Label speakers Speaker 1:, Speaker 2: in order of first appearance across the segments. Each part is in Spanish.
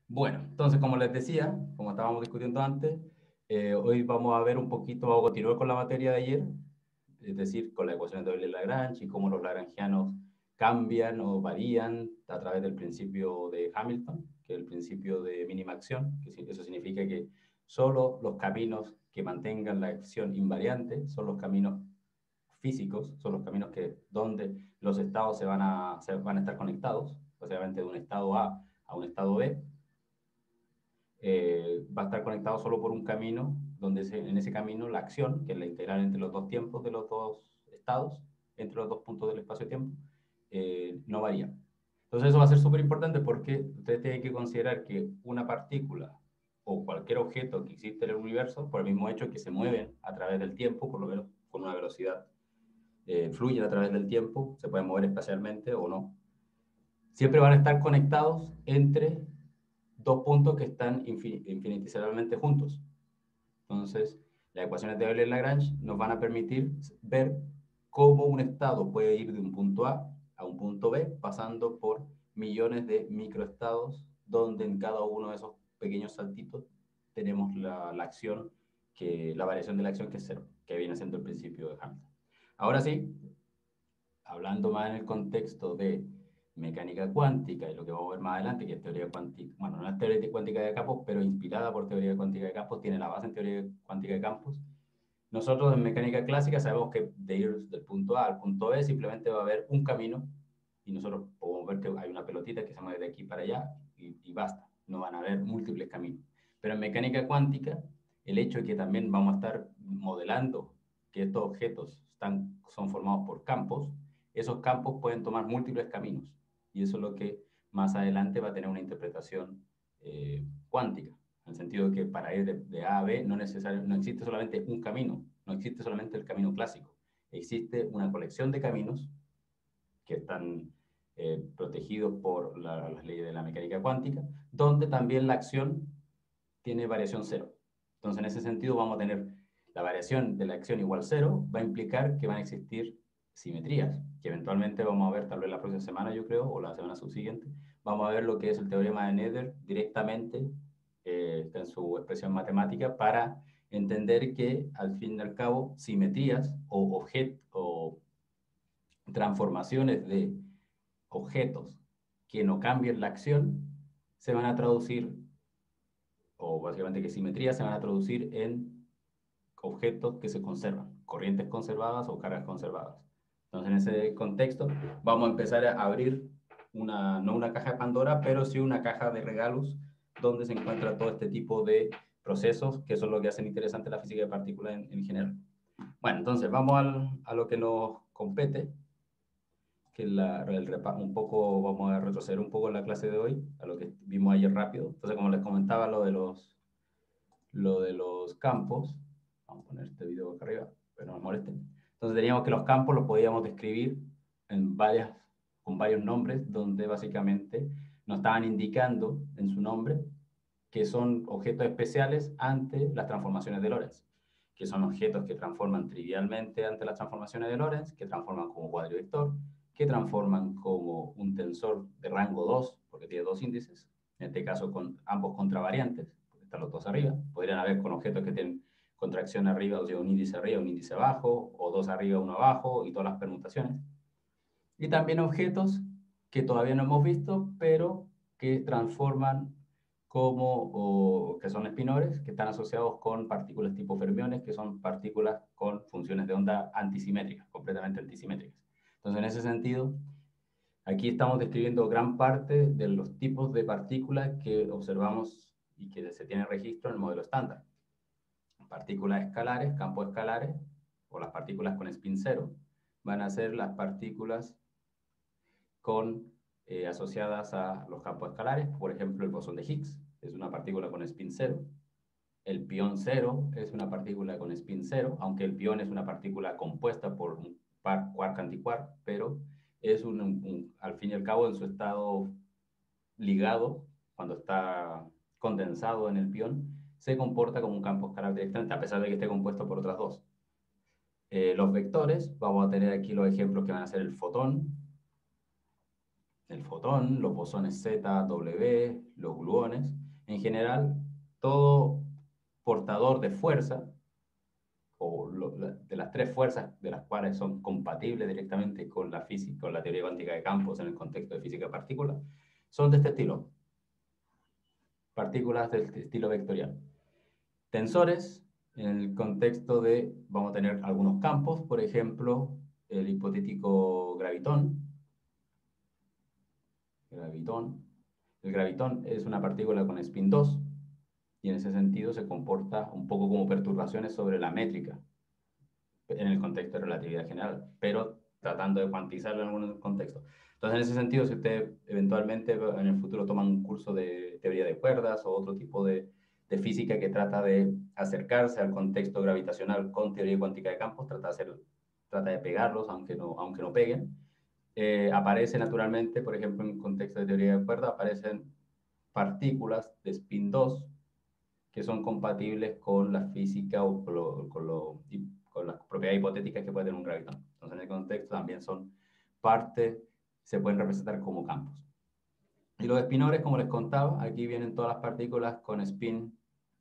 Speaker 1: Bueno, entonces, como les decía, como estábamos discutiendo antes, hoy vamos a ver un poquito, vamos a continuar con la materia de ayer, es decir, con las ecuaciones de Euler-Lagrange y cómo los lagrangianos cambian o varían a través del principio de Hamilton, que es el principio de mínima acción, que eso significa que solo los caminos que mantengan la acción invariante son los caminos físicos, son los caminos donde los estados se van a estar conectados, básicamente de un estado A un estado B, va a estar conectado solo por un camino, donde en ese camino la acción, que es la integral entre los dos tiempos de los dos estados, entre los dos puntos del espacio-tiempo, no varía. Entonces eso va a ser súper importante porque ustedes tienen que considerar que una partícula o cualquier objeto que existe en el universo, por el mismo hecho que se mueven a través del tiempo, por lo menos con una velocidad, fluyen a través del tiempo, se pueden mover espacialmente o no, siempre van a estar conectados entre dos puntos que están infinitesimalmente juntos. Entonces, las ecuaciones de Euler-Lagrange nos van a permitir ver cómo un estado puede ir de un punto A un punto B, pasando por millones de microestados, donde en cada uno de esos pequeños saltitos tenemos la acción, la variación de la acción que es cero, que viene siendo el principio de Hamilton. Ahora sí, hablando más en el contexto de mecánica cuántica y lo que vamos a ver más adelante, que es teoría cuántica, bueno, no es teoría cuántica de campos, pero inspirada por teoría cuántica de campos, tiene la base en teoría cuántica de campos. Nosotros en mecánica clásica sabemos que de ir del punto A al punto B simplemente va a haber un camino y nosotros podemos ver que hay una pelotita que se mueve de aquí para allá y basta, no van a haber múltiples caminos. Pero en mecánica cuántica, el hecho de que también vamos a estar modelando que estos objetos son formados por campos, esos campos pueden tomar múltiples caminos y eso es lo que más adelante va a tener una interpretación cuántica, en el sentido de que para ir de A a B no existe solamente un camino, no existe solamente el camino clásico, existe una colección de caminos que están protegidos por las leyes de la mecánica cuántica, donde también la acción tiene variación cero. Entonces, en ese sentido, vamos a tener la variación de la acción igual cero, va a implicar que van a existir simetrías, que eventualmente vamos a ver tal vez la próxima semana, yo creo, o la semana subsiguiente. Vamos a ver lo que es el teorema de Nether directamente en su expresión matemática para entender que, al fin y al cabo, simetrías o transformaciones de objetos que no cambien la acción se van a traducir, o básicamente que simetrías se van a traducir en objetos que se conservan, corrientes conservadas o cargas conservadas. Entonces, en ese contexto, vamos a empezar a abrir no una caja de Pandora, pero sí una caja de regalos donde se encuentra todo este tipo de procesos, que son lo que hacen interesante la física de partículas en general. Bueno, entonces vamos a lo que nos compete, que un poco, vamos a retroceder un poco en la clase de hoy, a lo que vimos ayer rápido. Entonces, como les comentaba, lo de los campos, vamos a poner este video acá arriba, pero no nos molesten. Entonces teníamos que los campos los podíamos describir con varios nombres, donde básicamente nos estaban indicando en su nombre que son objetos especiales ante las transformaciones de Lorentz, que son objetos que transforman trivialmente ante las transformaciones de Lorentz, que transforman como cuadrovector, que transforman como un tensor de rango 2, porque tiene dos índices, en este caso con ambos contravariantes, porque están los dos arriba. Podrían haber con objetos que tienen contracción arriba, o sea, un índice arriba, un índice abajo, o dos arriba, uno abajo, y todas las permutaciones. Y también objetos que todavía no hemos visto, pero que transforman o que son espinores, que están asociados con partículas tipo fermiones, que son partículas con funciones de onda antisimétricas, completamente antisimétricas. Entonces, en ese sentido, aquí estamos describiendo gran parte de los tipos de partículas que observamos y que se tiene registro en el modelo estándar. Partículas escalares, campos escalares, o las partículas con spin cero, van a ser las partículas asociadas a los campos escalares. Por ejemplo, el bosón de Higgs es una partícula con spin cero. El pión cero es una partícula con spin cero, aunque el pión es una partícula compuesta por un quark-antiquark, pero es al fin y al cabo en su estado ligado, cuando está condensado en el pión, se comporta como un campo escalar directamente, a pesar de que esté compuesto por otras dos. Los vectores, vamos a tener aquí los ejemplos que van a ser el fotón, el fotón, los bosones Z, W, los gluones. En general, todo portador de fuerza, o de las tres fuerzas de las cuales son compatibles directamente con la física, con la teoría cuántica de campos en el contexto de física de partículas, son de este estilo. Partículas del estilo vectorial. Tensores, en el contexto de, vamos a tener algunos campos, por ejemplo, el hipotético gravitón. El gravitón es una partícula con spin 2 y en ese sentido se comporta un poco como perturbaciones sobre la métrica en el contexto de relatividad general, pero tratando de cuantizarlo en algún contexto. Entonces, en ese sentido, si usted eventualmente en el futuro toma un curso de teoría de cuerdas o otro tipo de física que trata de acercarse al contexto gravitacional con teoría cuántica de campos, trata de pegarlos, aunque no peguen, aparece naturalmente, por ejemplo, en un contexto de teoría de cuerdas, aparecen partículas de spin 2 que son compatibles con la física o con las propiedades hipotéticas que puede tener un gravitón. Entonces, en el contexto también son parte, se pueden representar como campos. Y los espinores, como les contaba, aquí vienen todas las partículas con spin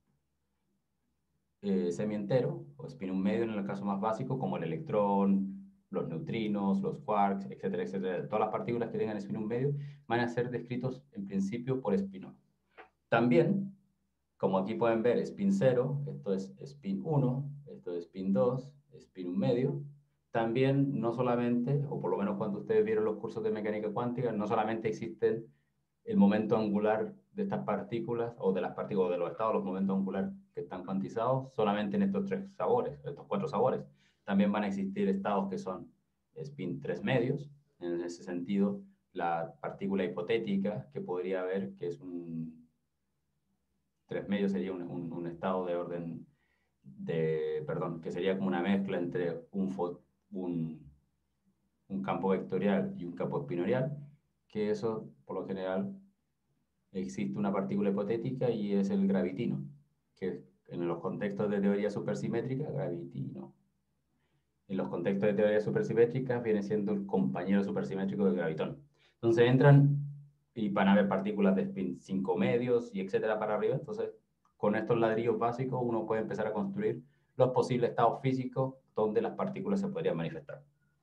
Speaker 1: semientero, o spin un medio en el caso más básico, como el electrón, los neutrinos, los quarks, etcétera, etcétera. Todas las partículas que tengan spin un medio van a ser descritos en principio por espinor. También, como aquí pueden ver, spin 0, esto es spin 1, esto es spin 2, spin 1 medio. También, no solamente, o por lo menos cuando ustedes vieron los cursos de mecánica cuántica, no solamente existen el momento angular de estas partículas, o de las partículas, de los estados, los momentos angulares que están cuantizados, solamente en estos estos 4 sabores. También van a existir estados que son spin 3 medios. En ese sentido, la partícula hipotética que podría haber, que es un 3 medios, sería un estado de orden perdón, que sería como una mezcla entre un campo vectorial y un campo espinorial, que eso, por lo general, existe una partícula hipotética y es el gravitino, que en los contextos de teoría supersimétrica, gravitino. En los contextos de teoría supersimétrica viene siendo el compañero supersimétrico del gravitón. Entonces entran y van a haber partículas de spin 5 medios y etcétera para arriba. Entonces, con estos ladrillos básicos uno puede empezar a construir los posibles estados físicos donde las partículas se podrían manifestar.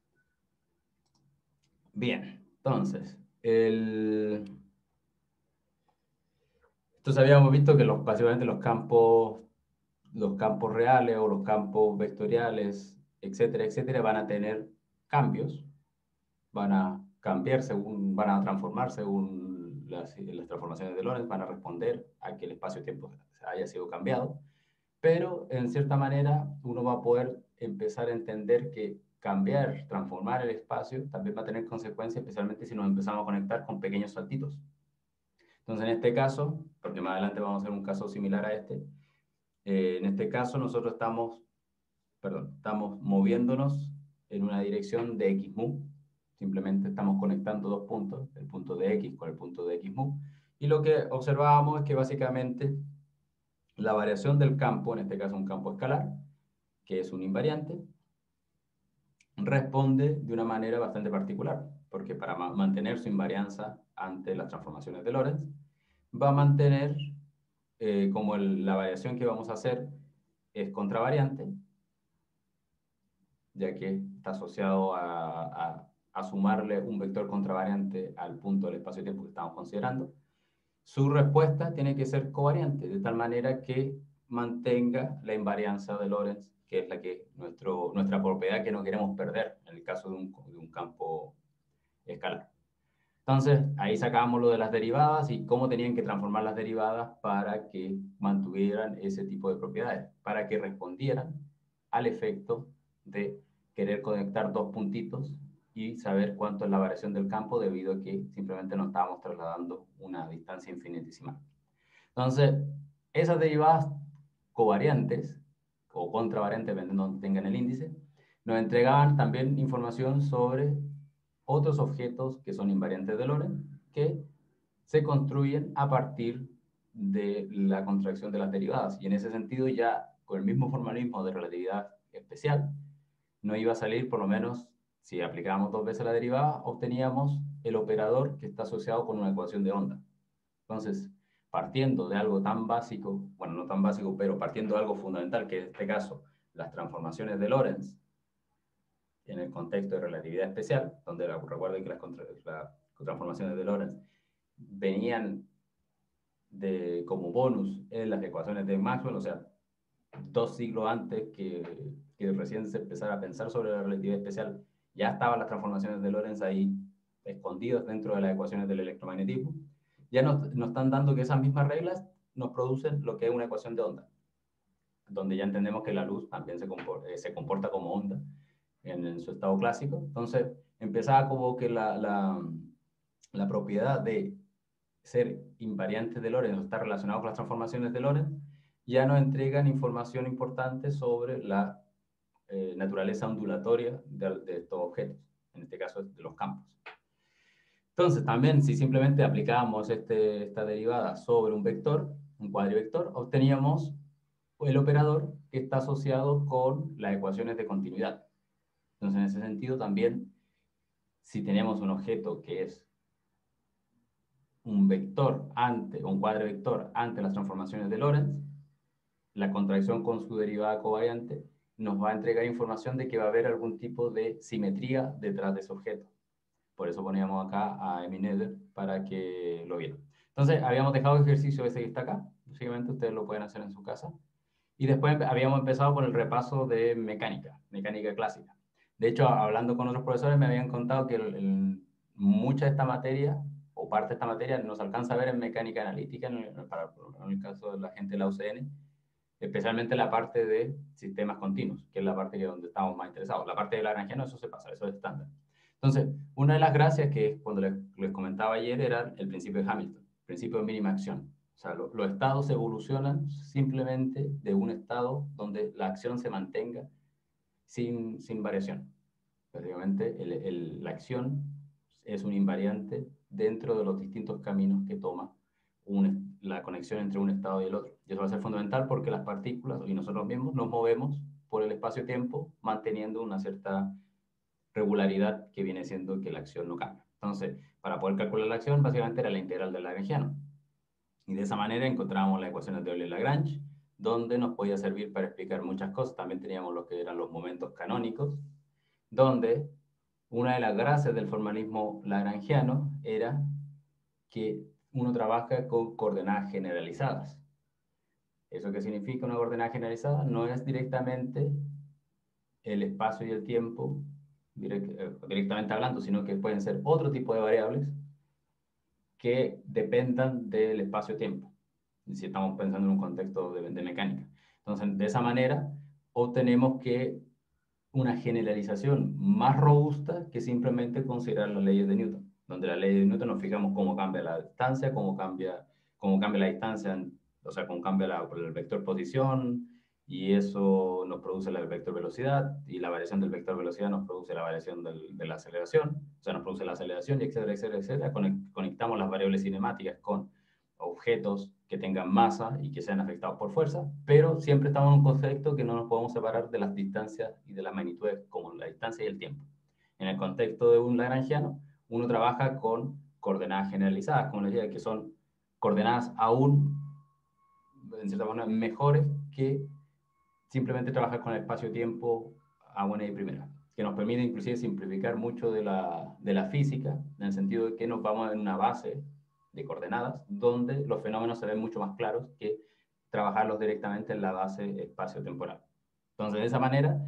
Speaker 1: Bien, entonces, entonces habíamos visto que básicamente los campos reales o los campos vectoriales, etcétera, etcétera, van a tener cambios, van a cambiar van a transformar según las transformaciones de Lorentz, van a responder a que el espacio-tiempo haya sido cambiado, pero en cierta manera uno va a poder empezar a entender que cambiar, transformar el espacio también va a tener consecuencias, especialmente si nos empezamos a conectar con pequeños saltitos. Entonces, en este caso, porque más adelante vamos a hacer un caso similar a este, en este caso nosotros estamos moviéndonos en una dirección de x mu. Simplemente estamos conectando dos puntos, el punto de x con el punto de x mu. Y lo que observábamos es que básicamente la variación del campo, en este caso un campo escalar, que es un invariante, responde de una manera bastante particular, porque para mantener su invarianza ante las transformaciones de Lorentz, va a mantener como la variación que vamos a hacer es contravariante, ya que está asociado a sumarle un vector contravariante al punto del espacio-tiempo que estamos considerando, su respuesta tiene que ser covariante, de tal manera que mantenga la invarianza de Lorentz, que es nuestra propiedad que no queremos perder en el caso de un campo escalar. Entonces, ahí sacábamos lo de las derivadas y cómo tenían que transformar las derivadas para que mantuvieran ese tipo de propiedades, para que respondieran al efecto de querer conectar dos puntitos y saber cuánto es la variación del campo debido a que simplemente nos estábamos trasladando una distancia infinitesimal. Entonces, esas derivadas covariantes o contravariantes, dependiendo de donde tengan el índice, nos entregaban también información sobre otros objetos que son invariantes de Lorentz, que se construyen a partir de la contracción de las derivadas. Y en ese sentido, ya con el mismo formalismo de relatividad especial, no iba a salir, por lo menos, si aplicábamos dos veces la derivada, obteníamos el operador que está asociado con una ecuación de onda. Entonces, partiendo de algo tan básico, bueno, no tan básico, pero partiendo de algo fundamental, que en este caso, las transformaciones de Lorentz, en el contexto de relatividad especial, donde recuerden que las transformaciones de Lorentz venían como bonus en las ecuaciones de Maxwell, o sea, 2 siglos antes que recién se empezara a pensar sobre la relatividad especial, ya estaban las transformaciones de Lorentz ahí escondidas dentro de las ecuaciones del electromagnetismo. Ya nos están dando que esas mismas reglas nos producen lo que es una ecuación de onda, donde ya entendemos que la luz también se comporta como onda en su estado clásico. Entonces, empezaba como que la propiedad de ser invariantes de Lorentz o estar relacionado con las transformaciones de Lorentz, ya nos entregan información importante sobre la naturaleza ondulatoria de estos objetos, en este caso de los campos. Entonces, también si simplemente aplicábamos esta derivada sobre un vector, un cuadrivector, obteníamos el operador que está asociado con las ecuaciones de continuidad. Entonces, en ese sentido, también, si tenemos un objeto que es un vector un cuadrivector ante las transformaciones de Lorentz, la contracción con su derivada covariante nos va a entregar información de que va a haber algún tipo de simetría detrás de ese objeto. Por eso poníamos acá a Emmy Noether para que lo vieran. Entonces, habíamos dejado el ejercicio ese que está acá. Básicamente, ustedes lo pueden hacer en su casa. Y después habíamos empezado con el repaso de mecánica clásica. De hecho, hablando con otros profesores, me habían contado que mucha de esta materia, o parte de esta materia, nos alcanza a ver en mecánica analítica, en el caso de la gente de la UCN, especialmente la parte de sistemas continuos, que es la parte donde estamos más interesados. La parte de Lagrangiano, eso se pasa, eso es estándar. Entonces, una de las gracias que cuando les comentaba ayer era el principio de Hamilton, el principio de mínima acción. O sea, los estados evolucionan simplemente de un estado donde la acción se mantenga sin variación. Básicamente, la acción es un invariante dentro de los distintos caminos que toma la conexión entre un estado y el otro. Y eso va a ser fundamental porque las partículas y nosotros mismos nos movemos por el espacio-tiempo manteniendo una cierta regularidad que viene siendo que la acción no cambia. Entonces, para poder calcular la acción, básicamente era la integral del Lagrangiano. Y de esa manera encontrábamos las ecuaciones de Euler-Lagrange, donde nos podía servir para explicar muchas cosas. También teníamos lo que eran los momentos canónicos, donde una de las gracias del formalismo lagrangiano era que uno trabaja con coordenadas generalizadas. ¿Eso qué significa una coordenada generalizada? No es directamente el espacio y el tiempo, directamente hablando, sino que pueden ser otro tipo de variables que dependan del espacio-tiempo, si estamos pensando en un contexto de mecánica. Entonces, de esa manera, obtenemos que una generalización más robusta que simplemente considerar las leyes de Newton, donde las leyes de Newton nos fijamos cómo cambia la distancia, cómo cambia la distancia, o sea, cómo cambia el vector posición, y eso nos produce el vector velocidad, y la variación del vector velocidad nos produce la variación de la aceleración, o sea, nos produce la aceleración, y etcétera, etcétera, etcétera. Conectamos las variables cinemáticas con objetos que tengan masa y que sean afectados por fuerza, pero siempre estamos en un concepto que no nos podemos separar de las distancias y de las magnitudes, como la distancia y el tiempo. En el contexto de un lagrangiano, uno trabaja con coordenadas generalizadas, como les decía, que son coordenadas aún, en cierta manera, mejores que simplemente trabajar con el espacio-tiempo a buena y primera, que nos permite inclusive simplificar mucho de la física, en el sentido de que nos vamos en una base de coordenadas, donde los fenómenos se ven mucho más claros que trabajarlos directamente en la base espacio-temporal. Entonces, de esa manera,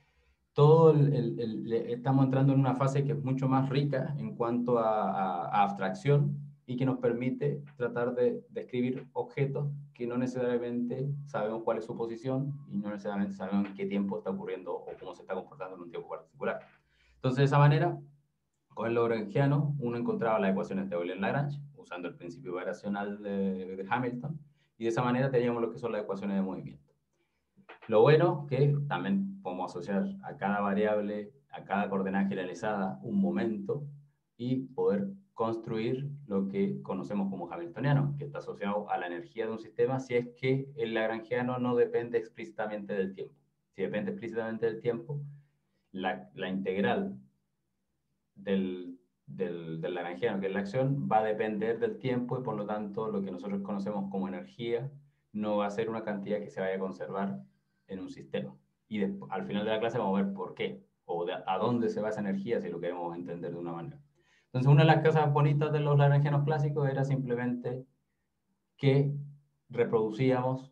Speaker 1: estamos entrando en una fase que es mucho más rica en cuanto a abstracción y que nos permite tratar de describir objetos que no necesariamente sabemos cuál es su posición y no necesariamente sabemos en qué tiempo está ocurriendo o cómo se está comportando en un tiempo particular. Entonces, de esa manera, con el lagrangiano, uno encontraba las ecuaciones de Euler-Lagrange, usando el principio variacional de Hamilton, y de esa manera teníamos lo que son las ecuaciones de movimiento. Lo bueno que también podemos asociar a cada variable, a cada coordenada generalizada, un momento y poder construir lo que conocemos como hamiltoniano, que está asociado a la energía de un sistema si es que el lagrangiano no depende explícitamente del tiempo. Si depende explícitamente del tiempo, la integral del lagrangiano, que es la acción, va a depender del tiempo y por lo tanto lo que nosotros conocemos como energía no va a ser una cantidad que se vaya a conservar en un sistema. Y al final de la clase vamos a ver por qué o a dónde se va esa energía si lo queremos entender de una manera. Entonces, una de las cosas bonitas de los lagrangianos clásicos era simplemente que reproducíamos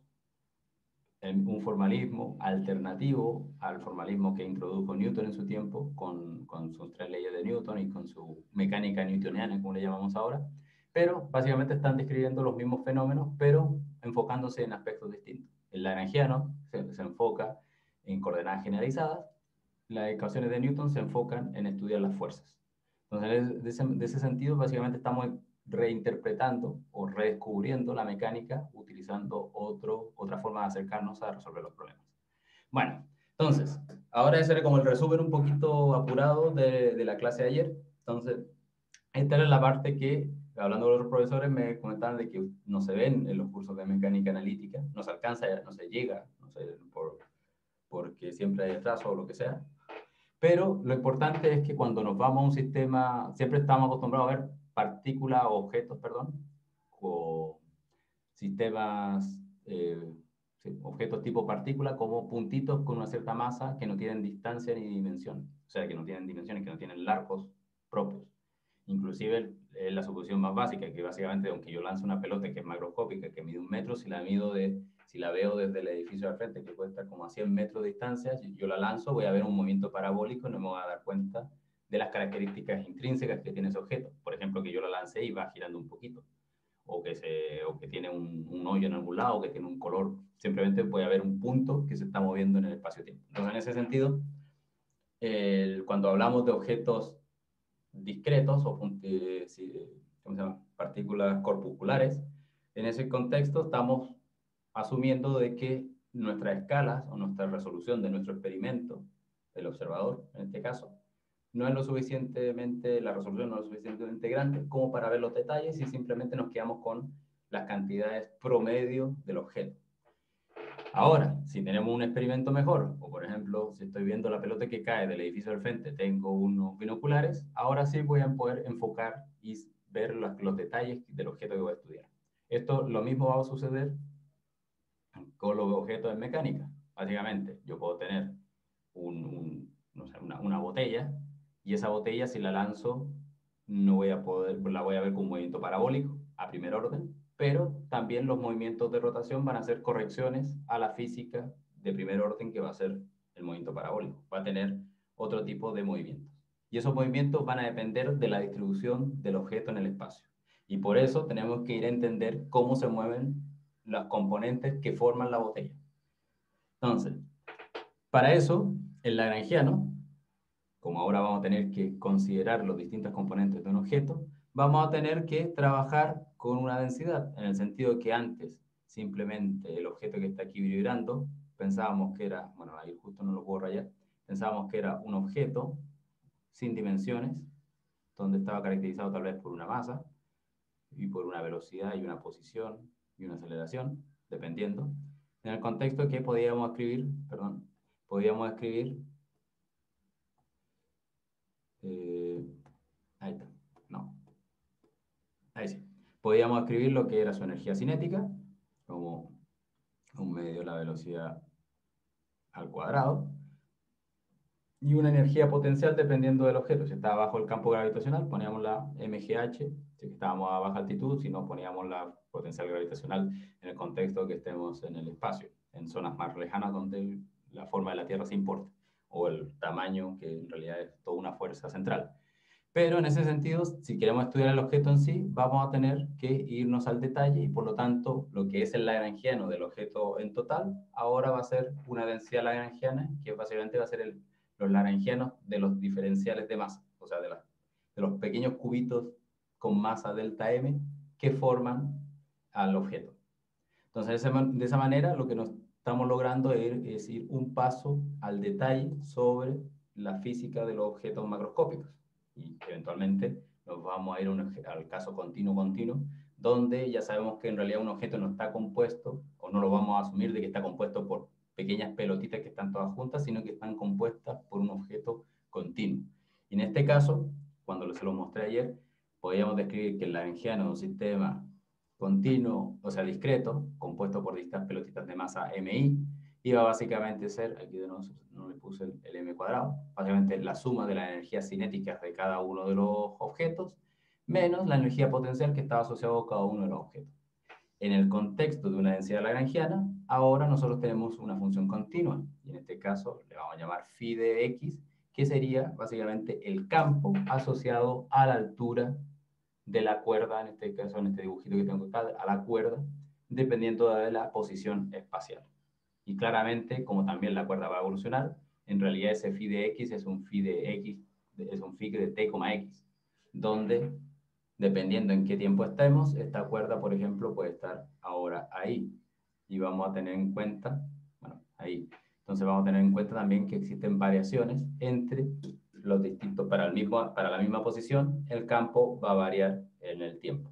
Speaker 1: un formalismo alternativo al formalismo que introdujo Newton en su tiempo con sus 3 leyes de Newton y con su mecánica newtoniana, como le llamamos ahora, pero básicamente están describiendo los mismos fenómenos, pero enfocándose en aspectos distintos. El lagrangiano se enfoca en coordenadas generalizadas, las ecuaciones de Newton se enfocan en estudiar las fuerzas. Entonces, de ese sentido, básicamente estamos reinterpretando o redescubriendo la mecánica utilizando otra forma de acercarnos a resolver los problemas. Bueno, entonces, ahora ese era como el resumen un poquito apurado de la clase de ayer. Entonces, esta era la parte que, hablando con los profesores, me comentaban de que no se ven en los cursos de mecánica analítica, no se alcanza, no se llega, no sé, porque siempre hay atraso o lo que sea. Pero lo importante es que cuando nos vamos a un sistema, siempre estamos acostumbrados a ver partículas o objetos, perdón, o sistemas, sí, objetos tipo partícula como puntitos con una cierta masa que no tienen distancia ni dimensión. O sea, que no tienen dimensiones, que no tienen largos propios. Inclusive la suposición más básica, que básicamente, aunque yo lance una pelota que es macroscópica, que mide 1 metro, si la veo desde el edificio al frente, que puede estar como a 100 metros de distancia, si yo la lanzo, voy a ver un movimiento parabólico y no me voy a dar cuenta de las características intrínsecas que tiene ese objeto. Por ejemplo, que yo la lancé y va girando un poquito, o que tiene un hoyo en algún lado, o que tiene un color. Simplemente puede haber un punto que se está moviendo en el espacio-tiempo. Entonces, en ese sentido, cuando hablamos de objetos discretos o ¿cómo se llama? Partículas corpusculares, en ese contexto estamos asumiendo de que nuestras escalas o nuestra resolución de nuestro experimento, el observador en este caso, no es lo suficientemente, la resolución no es lo suficientemente grande como para ver los detalles y simplemente nos quedamos con las cantidades promedio del objeto. Ahora, si tenemos un experimento mejor, o por ejemplo, si estoy viendo la pelota que cae del edificio del frente, tengo unos binoculares, ahora sí voy a poder enfocar y ver los detalles del objeto que voy a estudiar. Esto lo mismo va a suceder con los objetos en mecánica. Básicamente, yo puedo tener no sé, una botella, y esa botella si la lanzo, no voy a poder, la voy a ver con un movimiento parabólico a primer orden, pero también los movimientos de rotación van a ser correcciones a la física de primer orden que va a ser el movimiento parabólico. Va a tener otro tipo de movimientos. Y esos movimientos van a depender de la distribución del objeto en el espacio. Y por eso tenemos que ir a entender cómo se mueven los componentes que forman la botella. Entonces, para eso, el lagrangiano, como ahora vamos a tener que considerar los distintos componentes de un objeto, vamos a tener que trabajar con una densidad, en el sentido que antes simplemente el objeto que está aquí vibrando, pensábamos que era, bueno, ahí justo no lo puedo rayar, pensábamos que era un objeto sin dimensiones, donde estaba caracterizado tal vez por una masa y por una velocidad y una posición y una aceleración, dependiendo. En el contexto que podíamos escribir, perdón, podíamos escribir ahí está, no, ahí sí. Podíamos escribir lo que era su energía cinética, como un medio de la velocidad al cuadrado, y una energía potencial dependiendo del objeto. Si estaba bajo el campo gravitacional, poníamos la MGH, si estábamos a baja altitud, si no, poníamos la potencial gravitacional en el contexto que estemos en el espacio, en zonas más lejanas donde la forma de la Tierra se importa, o el tamaño, que en realidad es toda una fuerza central. Pero en ese sentido, si queremos estudiar el objeto en sí, vamos a tener que irnos al detalle y por lo tanto, lo que es el lagrangiano del objeto en total, ahora va a ser una densidad lagrangiana, que básicamente va a ser los lagrangianos de los diferenciales de masa, o sea, de los pequeños cubitos con masa delta M que forman al objeto. Entonces, de esa manera, lo que nos estamos logrando es ir un paso al detalle sobre la física de los objetos macroscópicos. Y eventualmente nos vamos a ir al caso continuo, donde ya sabemos que en realidad un objeto no está compuesto, o no lo vamos a asumir de que está compuesto por pequeñas pelotitas que están todas juntas, sino que están compuestas por un objeto continuo. Y en este caso, cuando se lo mostré ayer, podríamos describir que el lagrangiano es un sistema continuo, o sea, discreto, compuesto por distintas pelotitas de masa MI, y va básicamente a ser, aquí de nuevo no le puse el M cuadrado, básicamente la suma de las energías cinéticas de cada uno de los objetos, menos la energía potencial que estaba asociada a cada uno de los objetos. En el contexto de una densidad lagrangiana, ahora nosotros tenemos una función continua, y en este caso le vamos a llamar phi de x, que sería básicamente el campo asociado a la altura de la cuerda, en este caso, en este dibujito que tengo acá, a la cuerda, dependiendo de la posición espacial. Y claramente, como también la cuerda va a evolucionar, en realidad ese phi de x es un phi de x, es un phi de t, x, donde, dependiendo en qué tiempo estemos, esta cuerda, por ejemplo, puede estar ahora ahí. Y vamos a tener en cuenta, bueno, ahí. Entonces vamos a tener en cuenta también que existen variaciones entre los distintos, para la misma posición, el campo va a variar en el tiempo.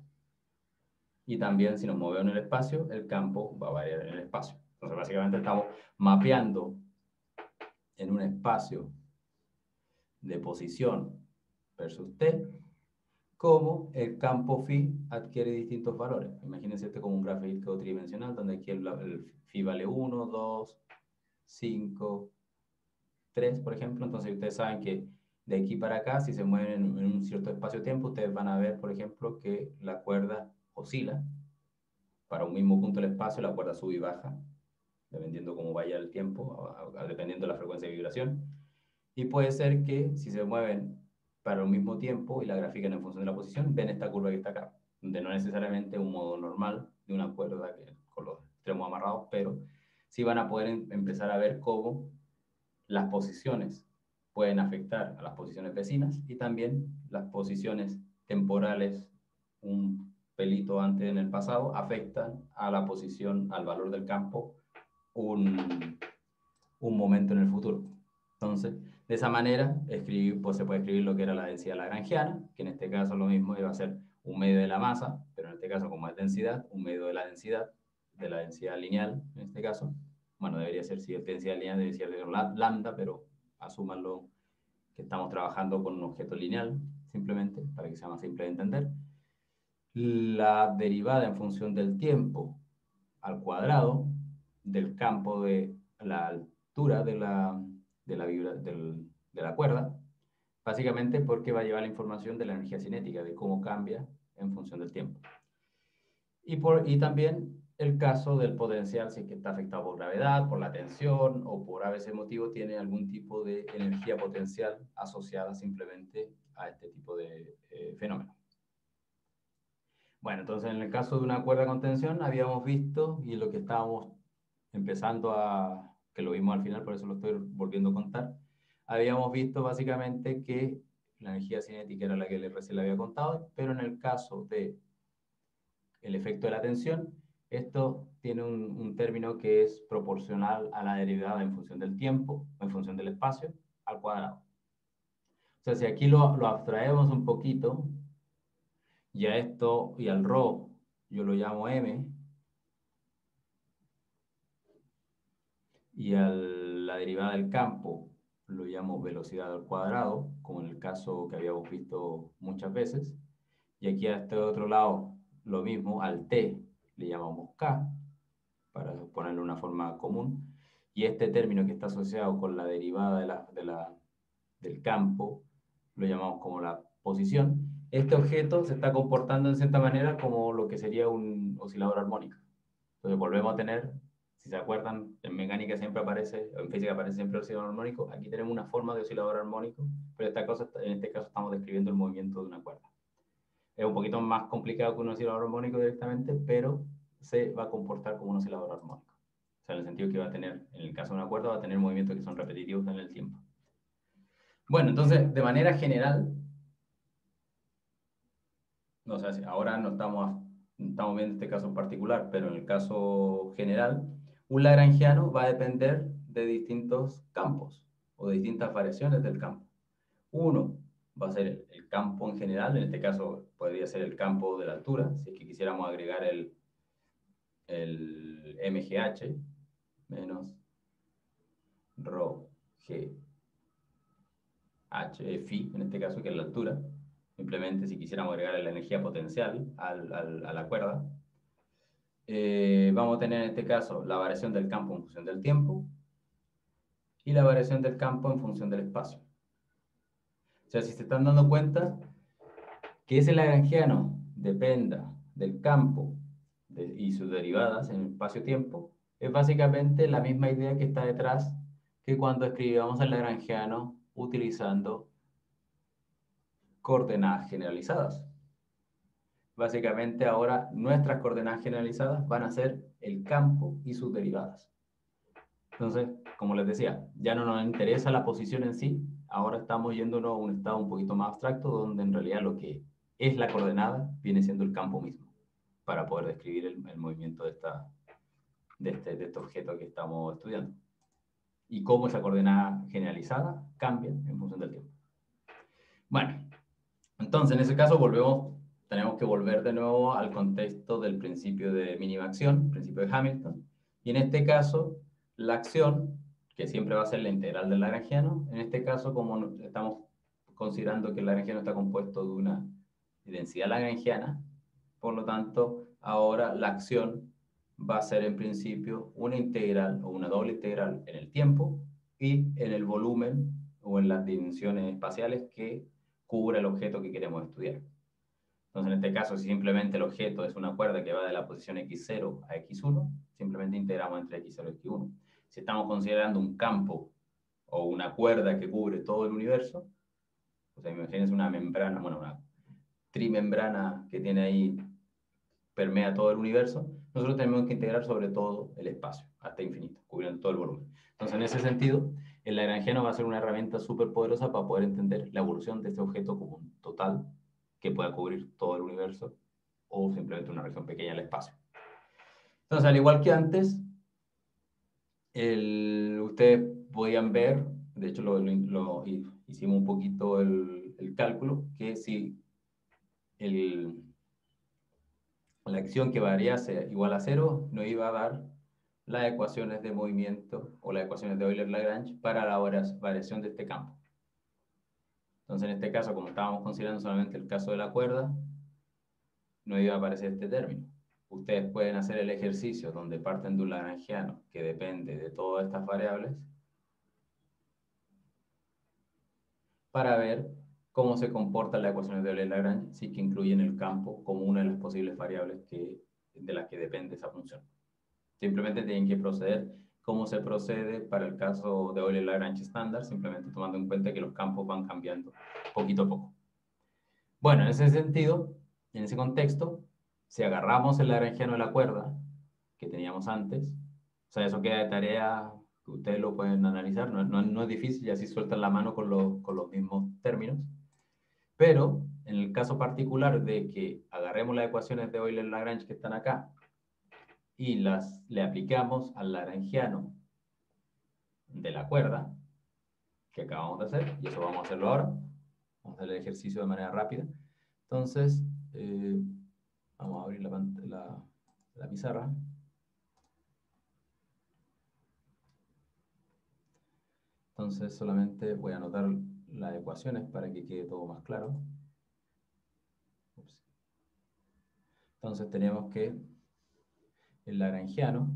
Speaker 1: Y también si nos movemos en el espacio, el campo va a variar en el espacio. Entonces básicamente estamos mapeando en un espacio de posición versus t, cómo el campo phi adquiere distintos valores. Imagínense este como un gráfico tridimensional, donde aquí el phi vale 1, 2, 5, 3, por ejemplo. Entonces ustedes saben que de aquí para acá, si se mueven en un cierto espacio-tiempo, ustedes van a ver, por ejemplo, que la cuerda oscila. Para un mismo punto del espacio, la cuerda sube y baja, dependiendo cómo vaya el tiempo, dependiendo de la frecuencia de vibración. Y puede ser que si se mueven para un mismo tiempo y la grafican en función de la posición, ven esta curva que está acá, donde no necesariamente un modo normal de una cuerda con los extremos amarrados, pero sí van a poder empezar a ver cómo las posiciones pueden afectar a las posiciones vecinas y también las posiciones temporales un pelito antes en el pasado afectan a la posición, al valor del campo un momento en el futuro. Entonces, de esa manera pues se puede escribir lo que era la densidad lagrangiana, que en este caso lo mismo iba a ser un medio de la masa, pero en este caso como es densidad, un medio de la densidad lineal, en este caso. Bueno, debería ser, si es densidad lineal, debería ser de lambda, pero asúmanlo que estamos trabajando con un objeto lineal, simplemente, para que sea más simple de entender. La derivada en función del tiempo al cuadrado del campo de la altura de la cuerda, básicamente porque va a llevar la información de la energía cinética, de cómo cambia en función del tiempo. Y también el caso del potencial, si es que está afectado por gravedad, por la tensión o por a veces motivo, tiene algún tipo de energía potencial asociada simplemente a este tipo de fenómeno. Bueno, entonces en el caso de una cuerda con tensión habíamos visto, y lo que estábamos empezando que lo vimos al final, por eso lo estoy volviendo a contar, habíamos visto básicamente que la energía cinética era la que recién le había contado, pero en el caso de el efecto de la tensión, esto tiene un término que es proporcional a la derivada en función del tiempo, en función del espacio, al cuadrado. O sea, si aquí lo abstraemos un poquito, y a esto, y al ρ, yo lo llamo m, y a la derivada del campo lo llamo velocidad al cuadrado, como en el caso que habíamos visto muchas veces, y aquí a este otro lado lo mismo, al t le llamamos k, para ponerlo de una forma común, y este término que está asociado con la derivada del campo lo llamamos como la posición. Este objeto se está comportando en cierta manera como lo que sería un oscilador armónico. Entonces volvemos a tener, si se acuerdan, en mecánica siempre aparece, o en física aparece siempre el oscilador armónico. Aquí tenemos una forma de oscilador armónico, pero en este caso estamos describiendo el movimiento de una cuerda. Es un poquito más complicado que un oscilador armónico directamente, pero se va a comportar como un oscilador armónico. O sea, en el sentido que va a tener, en el caso de una cuerda, va a tener movimientos que son repetitivos en el tiempo. Bueno, entonces, de manera general, no sé, ahora no estamos viendo este caso en particular, pero en el caso general, un lagrangiano va a depender de distintos campos o de distintas variaciones del campo. Uno va a ser el campo en general, en este caso podría ser el campo de la altura, si es que quisiéramos agregar el MGH menos ρ g h phi, en este caso que es la altura. Simplemente si quisiéramos agregarle la energía potencial a la cuerda, vamos a tener en este caso la variación del campo en función del tiempo y la variación del campo en función del espacio. O sea, si se están dando cuenta que ese lagrangiano dependa del campo y sus derivadas en el espacio-tiempo, es básicamente la misma idea que está detrás que cuando escribíamos el lagrangiano utilizando coordenadas generalizadas. Básicamente ahora nuestras coordenadas generalizadas van a ser el campo y sus derivadas. Entonces, como les decía, ya no nos interesa la posición en sí, ahora estamos yéndonos a un estado un poquito más abstracto donde en realidad lo que es la coordenada viene siendo el campo mismo para poder describir el movimiento de este objeto que estamos estudiando y cómo esa coordenada generalizada cambia en función del tiempo. Bueno, entonces en ese caso tenemos que volver de nuevo al contexto del principio de mínima acción, principio de Hamilton, y en este caso la acción, que siempre va a ser la integral del lagrangiano, en este caso como estamos considerando que el lagrangiano está compuesto de una densidad lagrangiana, por lo tanto ahora la acción va a ser en principio una integral o una doble integral en el tiempo y en el volumen o en las dimensiones espaciales que cubre el objeto que queremos estudiar. Entonces, en este caso, si simplemente el objeto es una cuerda que va de la posición x0 a x1, simplemente integramos entre x0 y x1. Si estamos considerando un campo o una cuerda que cubre todo el universo, o sea, imagínense una membrana, bueno, una trimembrana que tiene ahí, permea todo el universo, nosotros tenemos que integrar sobre todo el espacio, hasta infinito, cubriendo todo el volumen. Entonces, en ese sentido, el lagrangiano va a ser una herramienta súper poderosa para poder entender la evolución de este objeto como un total que pueda cubrir todo el universo o simplemente una región pequeña del espacio. Entonces, al igual que antes, ustedes podían ver, de hecho hicimos un poquito el cálculo, que si la acción que variase igual a cero nos iba a dar las ecuaciones de movimiento o las ecuaciones de Euler-Lagrange para la variación de este campo. Entonces, en este caso, como estábamos considerando solamente el caso de la cuerda, no iba a aparecer este término. Ustedes pueden hacer el ejercicio donde parten de un lagrangiano que depende de todas estas variables para ver cómo se comportan las ecuaciones de Euler-Lagrange si que incluyen el campo como una de las posibles variables de las que depende esa función. Simplemente tienen que proceder como se procede para el caso de Euler-Lagrange estándar, simplemente tomando en cuenta que los campos van cambiando poquito a poco. Bueno, en ese sentido, en ese contexto, si agarramos el lagrangiano de la cuerda que teníamos antes, o sea, eso queda de tarea que ustedes lo pueden analizar, no es difícil y así sueltan la mano con los mismos términos, pero en el caso particular de que agarremos las ecuaciones de Euler-Lagrange que están acá y le aplicamos al lagrangiano de la cuerda que acabamos de hacer, y eso vamos a hacerlo ahora, vamos a hacer el ejercicio de manera rápida. Entonces, vamos a abrir la pizarra. Entonces, solamente voy a anotar las ecuaciones para que quede todo más claro. Ups. Entonces, tenemos que el lagrangiano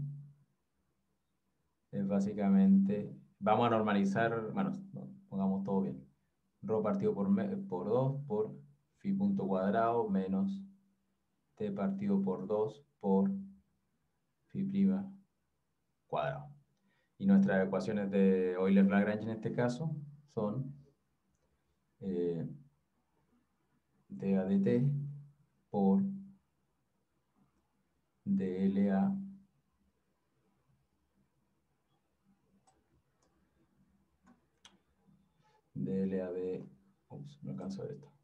Speaker 1: es básicamente, vamos a normalizar, bueno, pongamos todo bien. Rho partido por 2 por phi punto cuadrado menos t partido por 2 por phi prima cuadrado. Y nuestras ecuaciones de Euler-Lagrange en este caso son dA dt por dLA de, ups, no alcanzo a ver esto.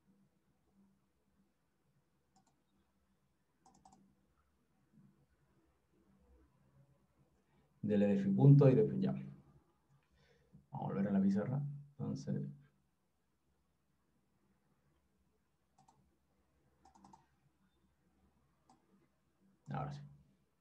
Speaker 1: DL de phi punto y de phi, ya. Vamos a volver a la pizarra. Entonces, ahora sí.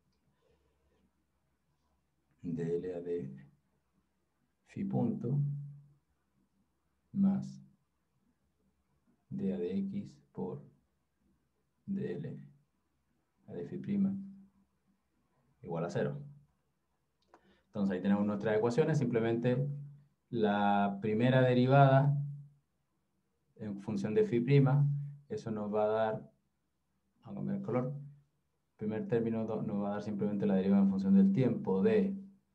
Speaker 1: DLA de phi punto más dA de x por dl a de phi' igual a 0. Entonces ahí tenemos nuestras ecuaciones, simplemente la primera derivada en función de phi', eso nos va a dar, vamos a cambiar el color, el primer término nos va a dar simplemente la derivada en función del tiempo de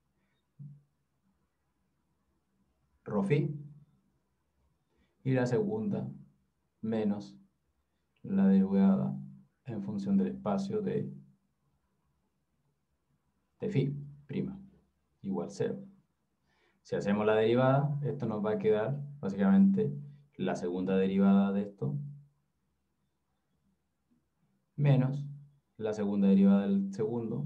Speaker 1: ρ∀, y la segunda menos la derivada en función del espacio de phi', igual 0. Si hacemos la derivada, esto nos va a quedar básicamente la segunda derivada de esto menos la segunda derivada del segundo.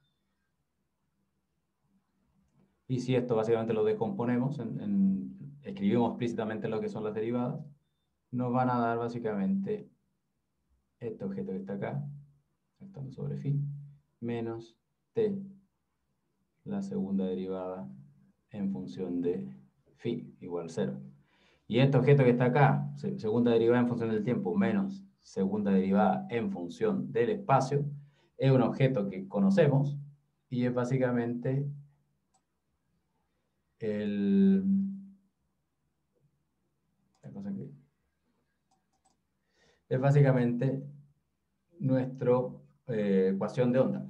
Speaker 1: Y si esto básicamente lo descomponemos, escribimos explícitamente lo que son las derivadas, nos van a dar básicamente este objeto que está acá, saltando sobre phi, menos t, la segunda derivada en función de phi, igual 0. Y este objeto que está acá, segunda derivada en función del tiempo, menos segunda derivada en función del espacio, es un objeto que conocemos y es básicamente nuestra ecuación de onda.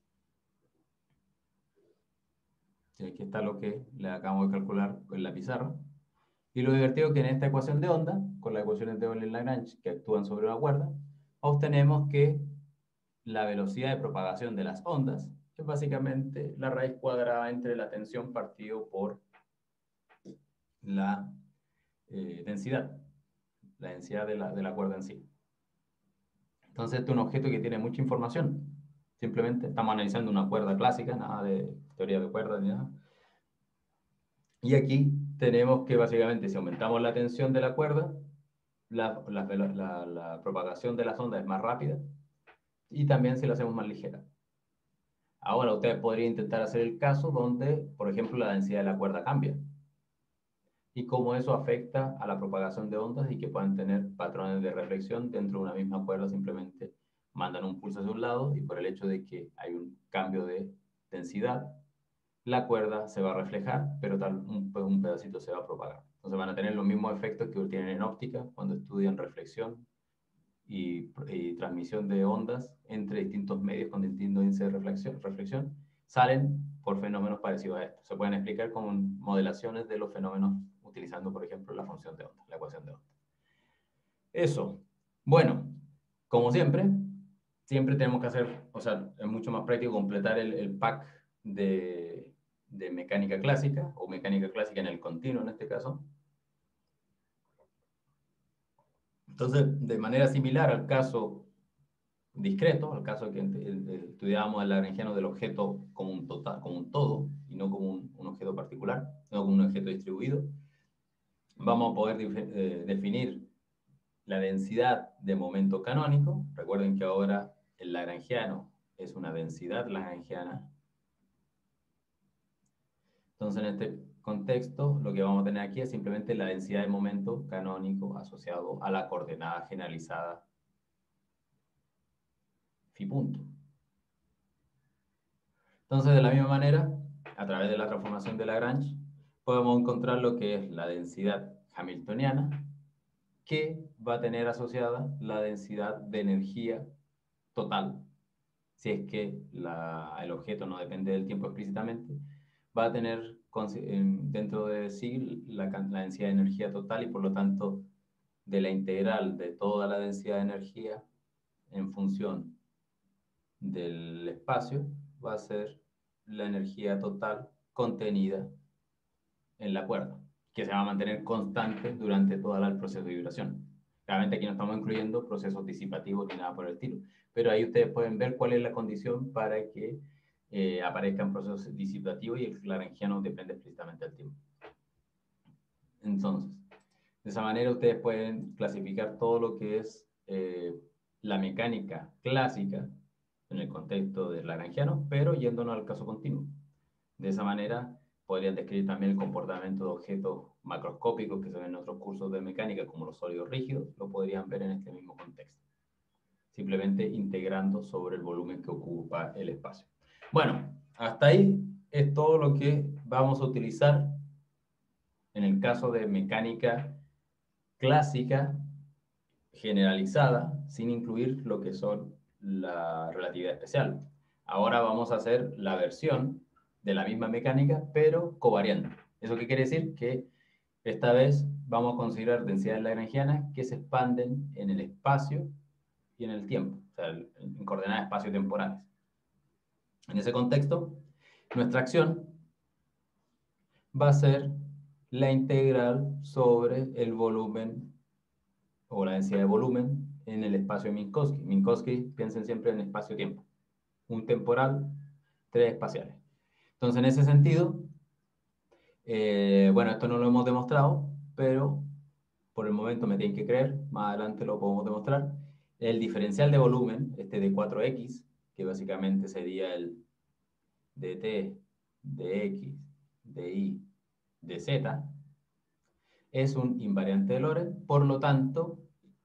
Speaker 1: Y aquí está lo que le acabamos de calcular en la pizarra. Y lo divertido es que en esta ecuación de onda, con las ecuaciones de Euler-Lagrange que actúan sobre una cuerda, obtenemos que la velocidad de propagación de las ondas es básicamente la raíz cuadrada entre la tensión partido por la densidad de la cuerda en sí. Entonces, este es un objeto que tiene mucha información. Simplemente estamos analizando una cuerda clásica, nada de teoría de cuerdas ni nada. Y aquí tenemos que básicamente si aumentamos la tensión de la cuerda, la propagación de las ondas es más rápida y también si la hacemos más ligera. Ahora ustedes podrían intentar hacer el caso donde, por ejemplo, la densidad de la cuerda cambia y cómo eso afecta a la propagación de ondas y que puedan tener patrones de reflexión dentro de una misma cuerda, simplemente mandan un pulso hacia un lado y por el hecho de que hay un cambio de densidad, la cuerda se va a reflejar, pero un pedacito se va a propagar. Entonces van a tener los mismos efectos que tienen en óptica cuando estudian reflexión y transmisión de ondas entre distintos medios con distintos índices de reflexión, salen por fenómenos parecidos a esto. Se pueden explicar con modelaciones de los fenómenos utilizando, por ejemplo, la función de onda, la ecuación de onda. Eso. Bueno, como siempre tenemos que hacer, o sea, es mucho más práctico completar el pack de mecánica clásica, o mecánica clásica en el continuo en este caso. Entonces, de manera similar al caso discreto, al caso que estudiábamos el lagrangiano del objeto como un total, como un todo, y no como un objeto particular, no como un objeto distribuido, vamos a poder definir la densidad de momento canónico. Recuerden que ahora el lagrangiano es una densidad lagrangiana. Entonces, en este contexto, lo que vamos a tener aquí es simplemente la densidad de momento canónico asociado a la coordenada generalizada phi punto. Entonces, de la misma manera, a través de la transformación de Lagrange, podemos encontrar lo que es la densidad hamiltoniana, que va a tener asociada la densidad de energía total, si es que el objeto no depende del tiempo explícitamente, va a tener dentro de sí la densidad de energía total y por lo tanto de la integral de toda la densidad de energía en función del espacio va a ser la energía total contenida en la cuerda, que se va a mantener constante durante todo el proceso de vibración. Realmente aquí no estamos incluyendo procesos disipativos ni nada por el estilo, pero ahí ustedes pueden ver cuál es la condición para que aparezcan procesos disipativos y el lagrangiano depende explícitamente del tiempo. Entonces, de esa manera ustedes pueden clasificar todo lo que es la mecánica clásica en el contexto del lagrangiano, pero yéndonos al caso continuo. De esa manera podrían describir también el comportamiento de objetos macroscópicos que se ven en otros cursos de mecánica, como los sólidos rígidos, lo podrían ver en este mismo contexto, simplemente integrando sobre el volumen que ocupa el espacio. Bueno, hasta ahí es todo lo que vamos a utilizar en el caso de mecánica clásica generalizada, sin incluir lo que son la relatividad especial. Ahora vamos a hacer la versión de la misma mecánica, pero covariante. ¿Eso qué quiere decir? Que esta vez vamos a considerar densidades lagrangianas que se expanden en el espacio y en el tiempo, o sea, en coordenadas espacio-temporales. En ese contexto, nuestra acción va a ser la integral sobre el volumen o la densidad de volumen en el espacio de Minkowski. Minkowski, piensen siempre en espacio-tiempo. Un temporal, tres espaciales. Entonces, en ese sentido, bueno, esto no lo hemos demostrado, pero por el momento me tienen que creer, más adelante lo podemos demostrar. El diferencial de volumen, este de 4x, que básicamente sería el dt, dx, dy, dz, es un invariante de Lorentz, por lo tanto,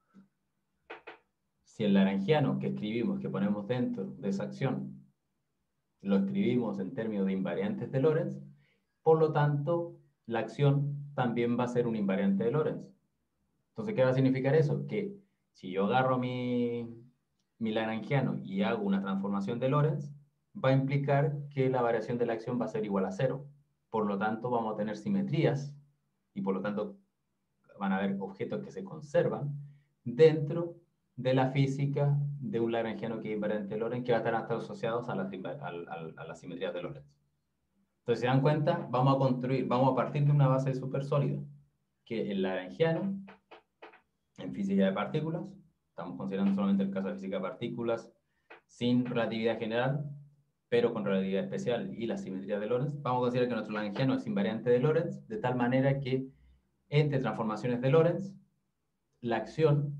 Speaker 1: si el lagrangiano que escribimos, que ponemos dentro de esa acción, lo escribimos en términos de invariantes de Lorentz, por lo tanto, la acción también va a ser un invariante de Lorentz. Entonces, ¿qué va a significar eso? Que si yo agarro mi lagrangiano y hago una transformación de Lorentz, va a implicar que la variación de la acción va a ser igual a cero. Por lo tanto, vamos a tener simetrías y por lo tanto van a haber objetos que se conservan dentro de la física de un lagrangiano que es invariante de Lorentz, que va a estar asociados a las simetrías de Lorentz. Entonces, si se dan cuenta, vamos a partir de una base súper sólida, que el lagrangiano en física de partículas, estamos considerando solamente el caso de física de partículas sin relatividad general, pero con relatividad especial y la simetría de Lorentz, vamos a considerar que nuestro lagrangiano es invariante de Lorentz, de tal manera que entre transformaciones de Lorentz, la acción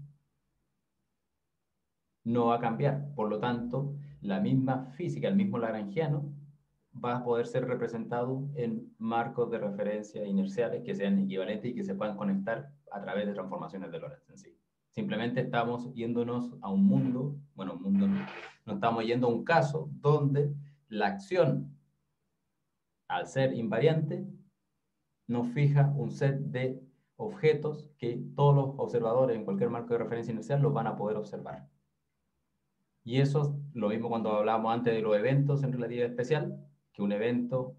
Speaker 1: no va a cambiar. Por lo tanto, la misma física, el mismo lagrangiano, va a poder ser representado en marcos de referencia inerciales que sean equivalentes y que se puedan conectar a través de transformaciones de Lorentz en sí. Simplemente estamos yéndonos a un mundo, bueno, un mundo no estamos yendo a un caso donde la acción, al ser invariante, nos fija un set de objetos que todos los observadores en cualquier marco de referencia inercial los van a poder observar. Y eso es lo mismo cuando hablábamos antes de los eventos en relatividad especial, que un evento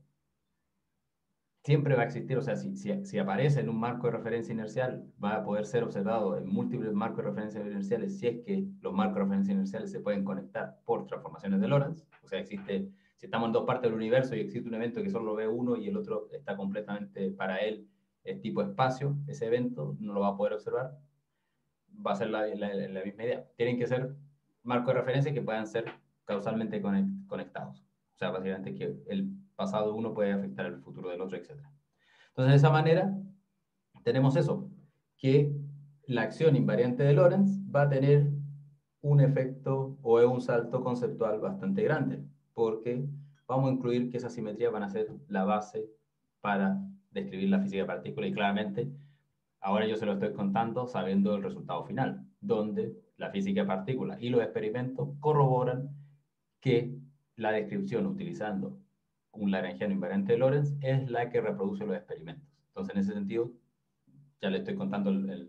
Speaker 1: siempre va a existir, o sea, si aparece en un marco de referencia inercial, va a poder ser observado en múltiples marcos de referencia inerciales si es que los marcos de referencia inerciales se pueden conectar por transformaciones de Lorentz. O sea, si estamos en dos partes del universo y existe un evento que solo ve uno y el otro está completamente para él, es tipo espacio, ese evento no lo va a poder observar, va a ser la misma idea. Tienen que ser marcos de referencia que puedan ser causalmente conectados. O sea, básicamente que el pasado de uno puede afectar el futuro del otro, etc. Entonces, de esa manera, tenemos eso, que la acción invariante de Lorentz va a tener un efecto o un salto conceptual bastante grande, porque vamos a incluir que esas simetrías van a ser la base para describir la física de partículas y claramente ahora yo se lo estoy contando sabiendo el resultado final, donde la física de partículas y los experimentos corroboran que la descripción utilizando un lagrangiano invariante de Lorentz es la que reproduce los experimentos. Entonces, en ese sentido, ya le estoy contando,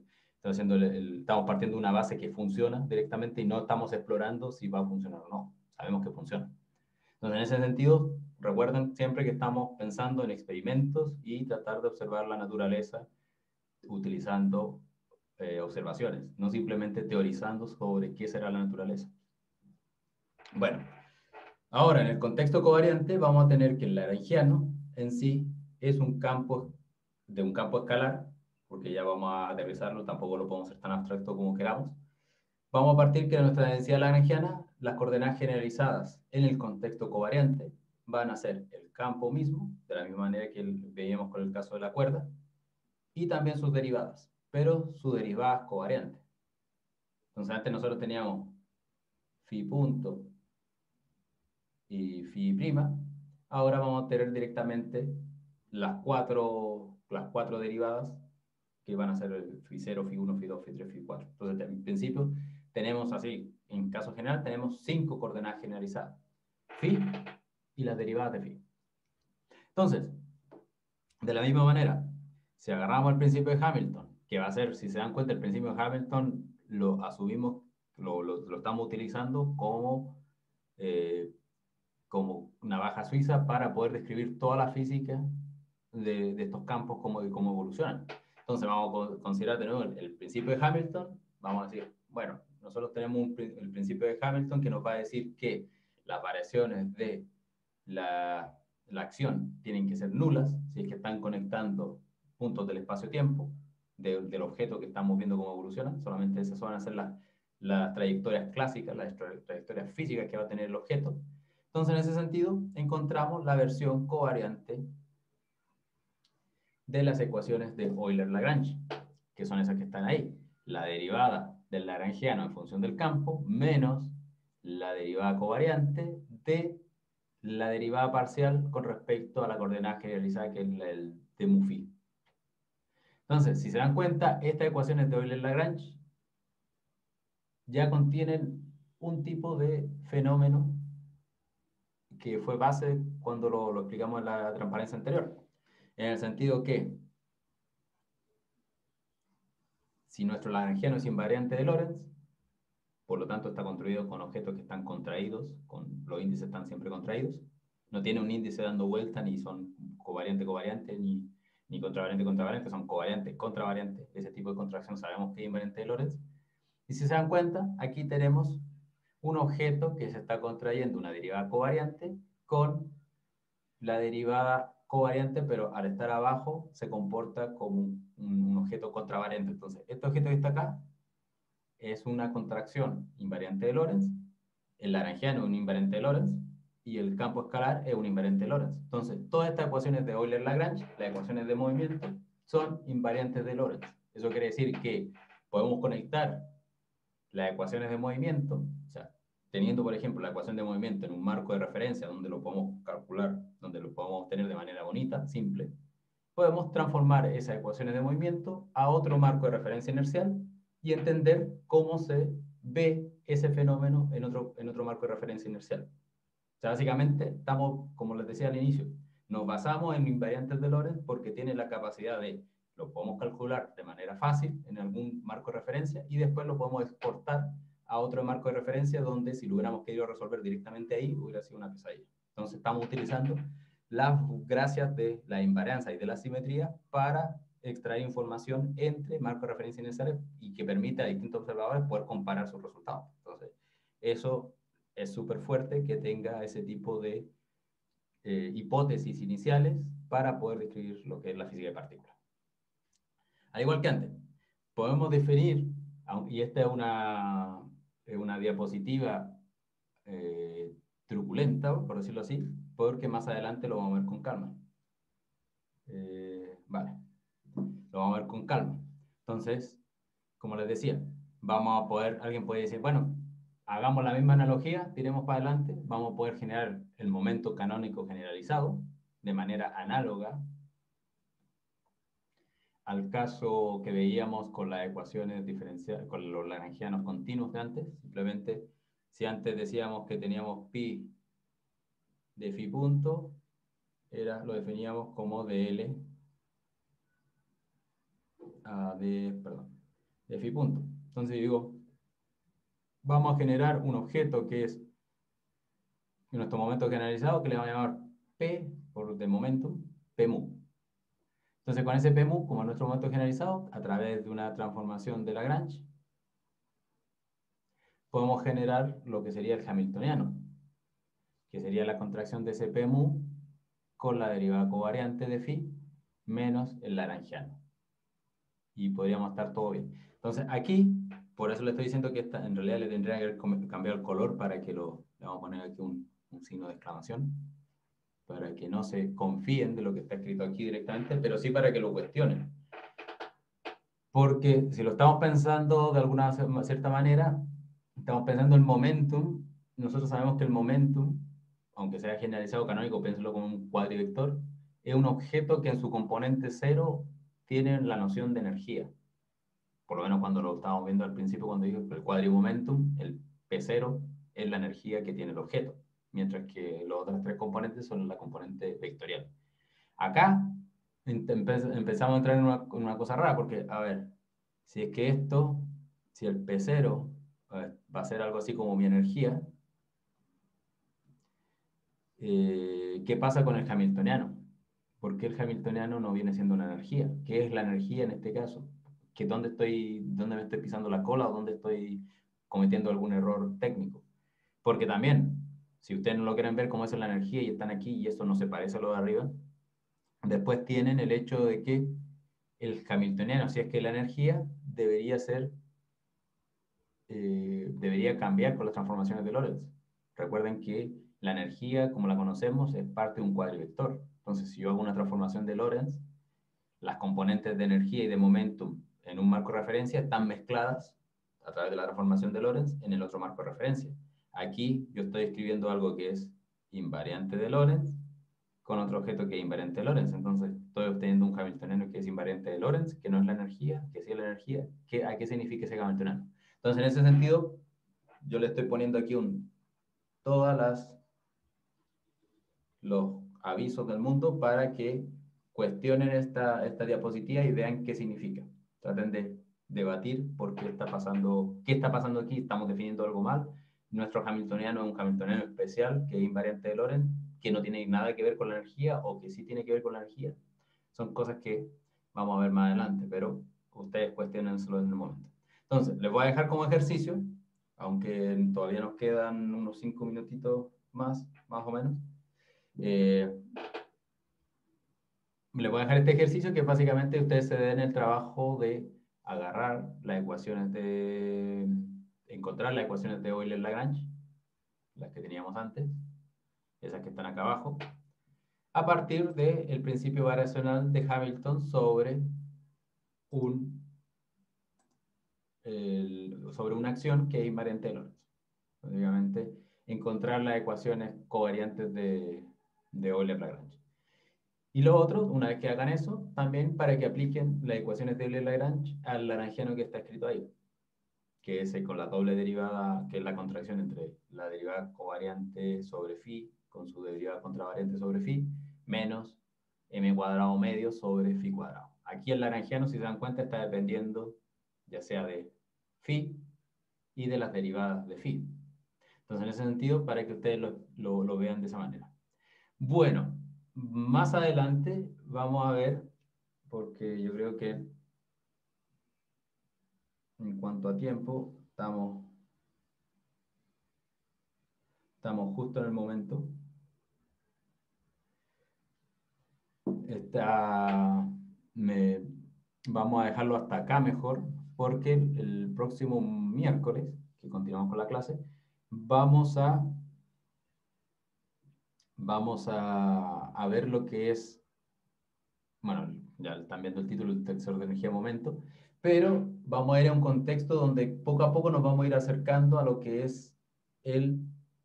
Speaker 1: estamos partiendo de una base que funciona directamente y no estamos explorando si va a funcionar o no. Sabemos que funciona. Entonces, en ese sentido, recuerden siempre que estamos pensando en experimentos y tratar de observar la naturaleza utilizando observaciones, no simplemente teorizando sobre qué será la naturaleza. Bueno, ahora en el contexto covariante vamos a tener que el lagrangiano en sí es un campo escalar, porque ya vamos a aterrizarlo, tampoco lo podemos hacer tan abstracto como queramos. Vamos a partir que de nuestra densidad lagrangiana, las coordenadas generalizadas en el contexto covariante van a ser el campo mismo, de la misma manera que veíamos con el caso de la cuerda, y también sus derivadas, pero sus derivadas covariantes. Entonces antes nosotros teníamos phi punto y phi prima, ahora vamos a tener directamente las cuatro las 4 derivadas que van a ser el Φ0, Φ1, Φ2, Φ3, Φ4. Entonces, en principio, tenemos así, en caso general, tenemos 5 coordenadas generalizadas. Φ y las derivadas de Φ. Entonces, de la misma manera, si agarramos el principio de Hamilton, que va a ser, si se dan cuenta, el principio de Hamilton lo asumimos, lo estamos utilizando como navaja suiza para poder describir toda la física de estos campos, cómo evolucionan. Entonces vamos a considerar de nuevo el principio de Hamilton. Vamos a decir, bueno, nosotros tenemos el principio de Hamilton que nos va a decir que las variaciones de la acción tienen que ser nulas si es que están conectando puntos del espacio-tiempo del objeto que estamos viendo cómo evoluciona. Solamente esas van a ser las trayectorias clásicas, las trayectorias físicas que va a tener el objeto. Entonces, en ese sentido, encontramos la versión covariante de las ecuaciones de Euler-Lagrange, que son esas que están ahí. La derivada del lagrangiano en función del campo menos la derivada covariante de la derivada parcial con respecto a la coordenada generalizada, que es el de mu-phi. Entonces, si se dan cuenta, estas ecuaciones de Euler-Lagrange ya contienen un tipo de fenómeno que fue base cuando lo explicamos en la transparencia anterior. En el sentido que, si nuestro lagrangiano es invariante de Lorentz, por lo tanto está construido con objetos que están contraídos, los índices están siempre contraídos, no tiene un índice dando vuelta, ni son covariante-covariante, ni contravariante-contravariante, son covariante-contravariante. Ese tipo de contracción sabemos que es invariante de Lorentz. Y si se dan cuenta, aquí tenemos un objeto que se está contrayendo una derivada covariante con la derivada covariante, pero al estar abajo se comporta como un objeto contravariante. Entonces, este objeto que está acá es una contracción invariante de Lorentz, el lagrangiano es un invariante de Lorentz, y el campo escalar es un invariante de Lorentz. Entonces, todas estas ecuaciones de Euler-Lagrange, las ecuaciones de movimiento, son invariantes de Lorentz. Eso quiere decir que podemos conectar las ecuaciones de movimiento, o sea, teniendo, por ejemplo, la ecuación de movimiento en un marco de referencia donde lo podemos calcular, donde lo podemos obtener de manera bonita, simple, podemos transformar esas ecuaciones de movimiento a otro marco de referencia inercial y entender cómo se ve ese fenómeno en otro marco de referencia inercial. O sea, básicamente estamos, como les decía al inicio, nos basamos en invariantes de Lorentz porque tiene la capacidad de, lo podemos calcular de manera fácil en algún marco de referencia y después lo podemos exportar a otro marco de referencia donde si lo hubiéramos querido resolver directamente ahí hubiera sido una pesadilla. Entonces estamos utilizando las gracias de la invarianza y de la simetría para extraer información entre marcos de referencia iniciales y que permite a distintos observadores poder comparar sus resultados. Entonces, eso es súper fuerte que tenga ese tipo de hipótesis iniciales para poder describir lo que es la física de partículas. Al igual que antes, podemos definir, y esta es una diapositiva truculenta, por decirlo así, porque más adelante lo vamos a ver con calma. Vale, lo vamos a ver con calma. Entonces, como les decía, vamos a poder, alguien puede decir, bueno, hagamos la misma analogía, tiremos para adelante, vamos a poder generar el momento canónico generalizado de manera análoga al caso que veíamos con las ecuaciones diferenciales, con los lagrangianos continuos de antes. Simplemente, si antes decíamos que teníamos pi de phi punto, lo definíamos como dl de phi punto. Entonces digo, vamos a generar un objeto que es nuestro momento generalizado, que le vamos a llamar P de momentum, P mu. Entonces con ese P mu, como nuestro momento generalizado, a través de una transformación de Lagrange, podemos generar lo que sería el hamiltoniano, que sería la contracción de ese P mu con la derivada covariante de phi menos el lagrangiano. Y podríamos estar todo bien. Entonces aquí, por eso le estoy diciendo que en realidad le tendría que haber cambiado el color para que le vamos a poner aquí un signo de exclamación, para que no se confíen de lo que está escrito aquí directamente, pero sí para que lo cuestionen. Porque si lo estamos pensando de alguna cierta manera, estamos pensando en momentum, nosotros sabemos que el momentum, aunque sea generalizado canónico, piénselo como un cuadrivector, es un objeto que en su componente cero tiene la noción de energía. Por lo menos cuando lo estábamos viendo al principio, cuando dije el quadrimomentum, el P0 es la energía que tiene el objeto, mientras que los otros tres componentes son la componente vectorial. Acá empezamos a entrar en una cosa rara, porque, a ver, si es que esto, si el P0 va a ser algo así como mi energía, ¿qué pasa con el hamiltoniano? ¿Por qué el hamiltoniano no viene siendo una energía? ¿Qué es la energía en este caso? ¿Dónde me estoy pisando la cola o dónde estoy cometiendo algún error técnico? Porque también, si ustedes no lo quieren ver cómo es la energía y están aquí y eso no se parece a lo de arriba, después tienen el hecho de que el hamiltoniano, si es que la energía debería cambiar con las transformaciones de Lorentz. Recuerden que la energía, como la conocemos, es parte de un cuadrivector. Entonces, si yo hago una transformación de Lorentz, las componentes de energía y de momentum en un marco de referencia están mezcladas a través de la transformación de Lorentz en el otro marco de referencia. Aquí yo estoy escribiendo algo que es invariante de Lorentz con otro objeto que es invariante de Lorentz. Entonces, estoy obteniendo un hamiltoniano que es invariante de Lorentz, que no es la energía, que sí es la energía. ¿A qué significa ese hamiltoniano? Entonces, en ese sentido, yo le estoy poniendo aquí todas los avisos del mundo para que cuestionen esta diapositiva y vean qué significa. Traten de debatir por qué está pasando aquí, estamos definiendo algo mal. Nuestro hamiltoniano es un hamiltoniano especial, que es invariante de Lorentz, que no tiene nada que ver con la energía o que sí tiene que ver con la energía. Son cosas que vamos a ver más adelante, pero ustedes cuestionenselo en el momento. Entonces, les voy a dejar como ejercicio, aunque todavía nos quedan unos 5 minutitos más o menos. Les voy a dejar este ejercicio que básicamente ustedes se den el trabajo de agarrar las ecuaciones encontrar las ecuaciones de Euler-Lagrange, las que teníamos antes, esas que están acá abajo, a partir del principio variacional de Hamilton sobre una acción que es invariante de Lorentz. Básicamente, encontrar las ecuaciones covariantes de Euler-Lagrange. Y lo otro, una vez que hagan eso, también para que apliquen las ecuaciones de Euler-Lagrange al lagrangiano que está escrito ahí, que es con la doble derivada, que es la contracción entre la derivada covariante sobre phi con su derivada contravariante sobre phi, menos m cuadrado medio sobre phi cuadrado. Aquí el lagrangiano, si se dan cuenta, está dependiendo ya sea de phi y de las derivadas de phi. Entonces, en ese sentido, para que ustedes lo vean de esa manera. Bueno, más adelante vamos a ver, porque yo creo que en cuanto a tiempo, estamos justo en el momento. Vamos a dejarlo hasta acá mejor, porque el próximo miércoles, que continuamos con la clase, vamos a ver lo que es, bueno, ya están viendo el título, el tensor de energía momento, pero vamos a ir a un contexto donde poco a poco nos vamos a ir acercando a lo que es el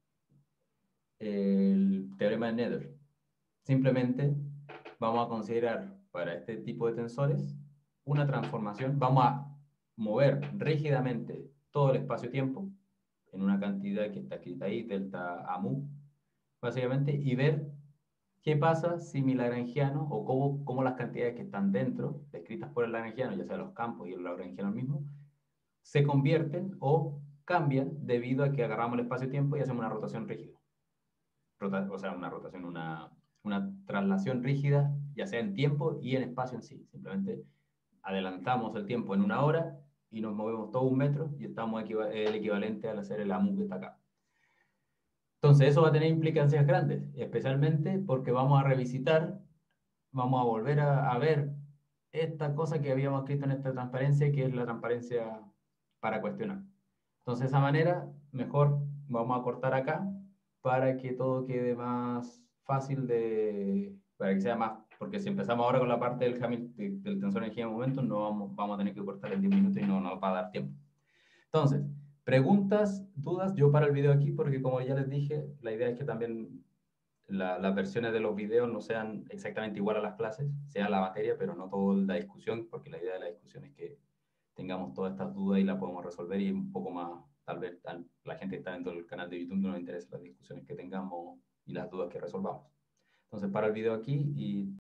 Speaker 1: teorema de Nether. Simplemente vamos a considerar para este tipo de tensores una transformación, vamos a mover rígidamente todo el espacio-tiempo en una cantidad que está escrita ahí, delta a mu, básicamente, y ver qué pasa si mi lagrangiano, o cómo las cantidades que están dentro, descritas por el lagrangiano, ya sea los campos y el lagrangiano mismo, se convierten o cambian debido a que agarramos el espacio-tiempo y hacemos una rotación rígida. O sea, una traslación rígida, ya sea en tiempo y en espacio en sí. Simplemente adelantamos el tiempo en una hora y nos movemos todo 1 metro y estamos el equivalente al hacer el AMU que está acá. Entonces, eso va a tener implicancias grandes, especialmente porque vamos a volver a ver esta cosa que habíamos escrito en esta transparencia, que es la transparencia para cuestionar. Entonces, de esa manera, mejor vamos a cortar acá para que todo quede más fácil para que sea más, porque si empezamos ahora con la parte del tensor de energía de momento, no vamos a tener que cortar en 10 minutos y no nos va a dar tiempo. Entonces, preguntas, dudas, yo paro el video aquí porque como ya les dije, la idea es que también las versiones de los videos no sean exactamente igual a las clases, sea la materia, pero no toda la discusión, porque la idea de la discusión es que tengamos todas estas dudas y las podemos resolver y un poco más, tal vez la gente que está dentro del canal de YouTube no le interesa las discusiones que tengamos y las dudas que resolvamos. Entonces, para el video aquí y